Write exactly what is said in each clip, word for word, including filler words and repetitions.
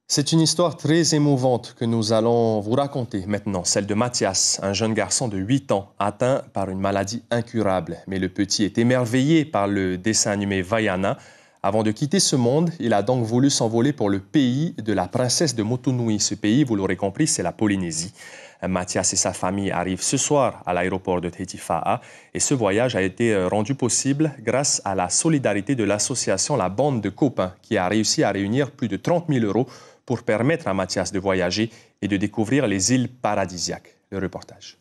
C'est une histoire très émouvante que nous allons vous raconter maintenant, celle de Mathias, un jeune garçon de huit ans atteint par une maladie incurable. Mais le petit est émerveillé par le dessin animé Vaiana. Avant de quitter ce monde, il a donc voulu s'envoler pour le pays de la princesse de Motunui. Ce pays, vous l'aurez compris, c'est la Polynésie. Mathias et sa famille arrivent ce soir à l'aéroport de Tetifa'a et ce voyage a été rendu possible grâce à la solidarité de l'association La Bande de Copains qui a réussi à réunir plus de trente mille euros pour permettre à Mathias de voyager et de découvrir les îles paradisiaques. Le reportage.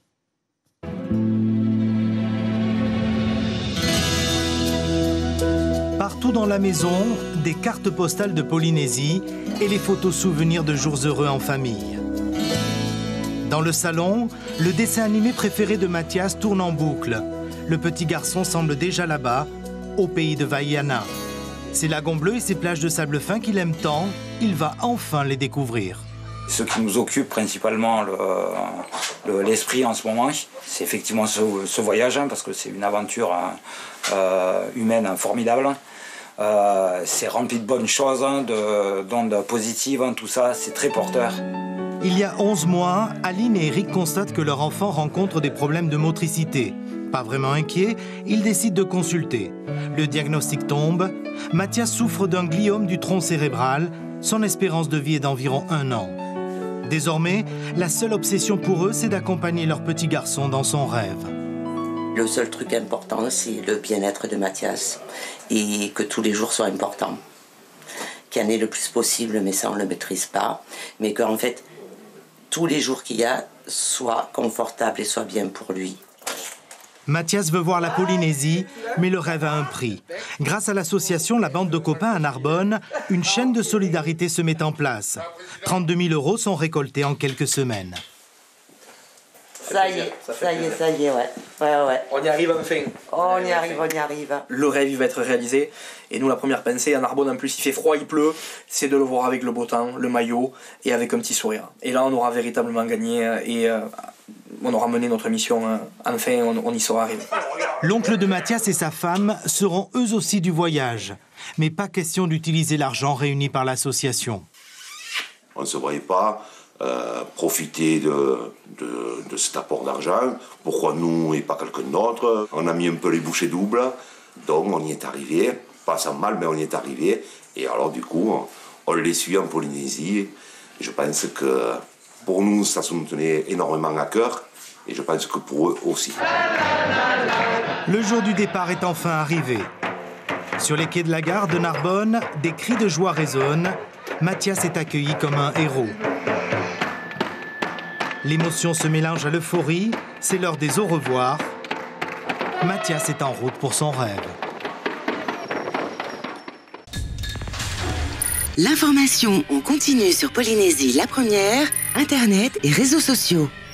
Partout dans la maison, des cartes postales de Polynésie et les photos souvenirs de jours heureux en famille. Dans le salon, le dessin animé préféré de Mathias tourne en boucle. Le petit garçon semble déjà là-bas, au pays de Vaiana. Ses lagons bleus et ses plages de sable fin qu'il aime tant, il va enfin les découvrir. Ce qui nous occupe principalement l'esprit le, le, en ce moment, c'est effectivement ce, ce voyage, hein, parce que c'est une aventure euh, humaine formidable. Euh, c'est rempli de bonnes choses, hein, d'ondes positives, hein, tout ça, c'est très porteur. Il y a onze mois, Aline et Eric constatent que leur enfant rencontre des problèmes de motricité. Pas vraiment inquiet, ils décident de consulter. Le diagnostic tombe. Mathias souffre d'un gliome du tronc cérébral. Son espérance de vie est d'environ un an. Désormais, la seule obsession pour eux, c'est d'accompagner leur petit garçon dans son rêve. Le seul truc important, c'est le bien-être de Mathias et que tous les jours soient importants. Qu'il y en ait le plus possible, mais ça on ne le maîtrise pas. Mais qu'en fait, tous les jours qu'il y a soient confortables et soient bien pour lui. Mathias veut voir la Polynésie, mais le rêve a un prix. Grâce à l'association La Bande de Copains à Narbonne, une chaîne de solidarité se met en place. trente-deux mille euros sont récoltés en quelques semaines. Ça y est, ça y est, ça y est, ouais. ouais, ouais. On y arrive enfin. Oh, on y arrive, on y arrive. Le rêve, il va être réalisé. Et nous, la première pensée, à Narbonne, en plus, il fait froid, il pleut, c'est de le voir avec le beau temps, le maillot, et avec un petit sourire. Et là, on aura véritablement gagné, et euh, on aura mené notre mission. Euh, enfin, on, on y sera arrivé. L'oncle de Mathias et sa femme seront eux aussi du voyage. Mais pas question d'utiliser l'argent réuni par l'association. On ne se voyait pas euh, profiter de, de, de cet apport d'argent. Pourquoi nous et pas quelqu'un d'autre? On a mis un peu les bouchées doubles, donc on y est arrivé. Pas sans mal, mais on y est arrivé. Et alors, du coup, on, on les suit en Polynésie. Et je pense que pour nous, ça se nous tenait énormément à cœur. Et je pense que pour eux aussi. Le jour du départ est enfin arrivé. Sur les quais de la gare de Narbonne, des cris de joie résonnent. Mathias est accueilli comme un héros. L'émotion se mélange à l'euphorie. C'est l'heure des au revoir. Mathias est en route pour son rêve. L'information en continu sur Polynésie la première, Internet et réseaux sociaux.